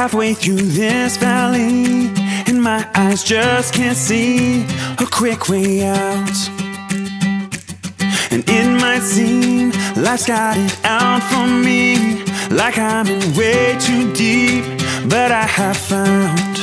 halfway through this valley, and my eyes just can't see a quick way out. And it might seem life's got it out for me, like I'm in way too deep, but I have found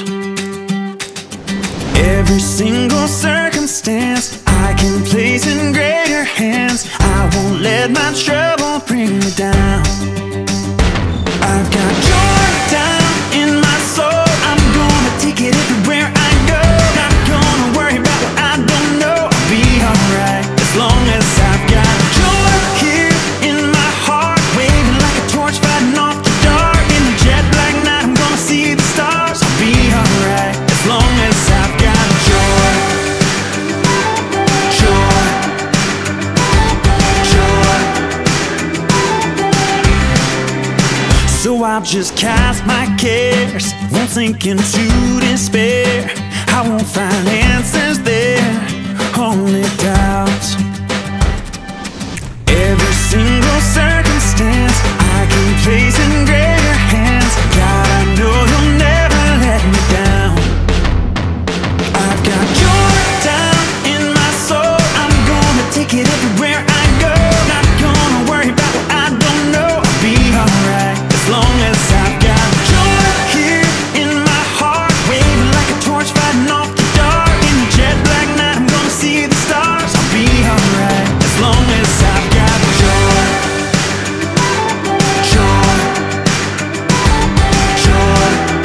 every single circumstance I can place in greater hands. I won't let my trouble bring me down. I've got joy down in my soul. I'm gonna take it everywhere I go. Not gonna worry about what I don't know. I'll be alright as long as I've got joy here in my heart, waving like a torch, fighting off the dark. In the jet black night, I'm gonna see the stars. I'll be alright as long as I've got joy. Joy. Joy. So I'll just cast my cares, won't sink into despair. I won't find answers there, only doubts. Every single circumstance I can place in greater hands. God, I know you'll never let me down. I've got joy down in my soul. I'm gonna take it everywhere I go. Not gonna worry about what I don't know. I'll be alright as long as I've got joy here in my heart, waving like a torch, fighting off the dark. In the jet black night, I'm gonna see the stars. I'll be alright as long as I've got joy. Joy. Joy.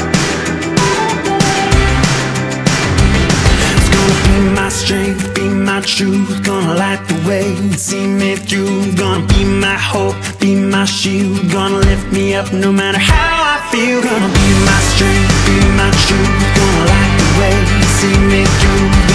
It's gonna be my strength, be my truth, gonna light the way and see me through. Gonna be my hope, be my shield, gonna lift me up no matter how I feel. Gonna be my strength, be my truth, gonna light the way and see me through.